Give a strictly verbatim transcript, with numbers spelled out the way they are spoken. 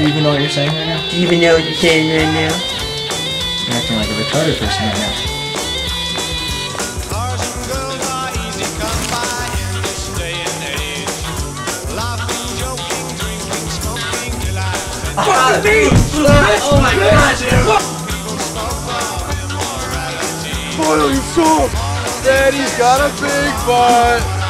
Do you even know what you're saying right now? Do you even know what you're saying right now? You're acting like a retarded person right now. Oh, oh my god, dude! Finally, so Daddy's got a big butt.